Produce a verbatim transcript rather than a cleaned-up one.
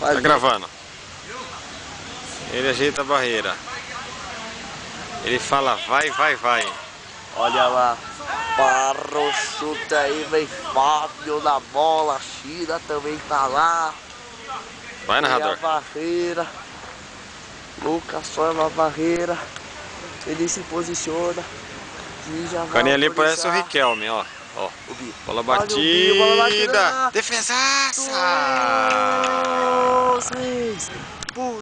Tá gravando. Ele ajeita a barreira. Ele fala vai, vai, vai. Olha lá. Para o chute aí, vem Fábio na bola. A China também tá lá. Vai, narrador. Tem a barreira. Lucas forma a barreira. Ele se posiciona. E já O caninha ali parece o autorizar. Riquelme, ó. Ó. Bola Olha o Binho, bola batida. batida. Defesaça! Dois, três.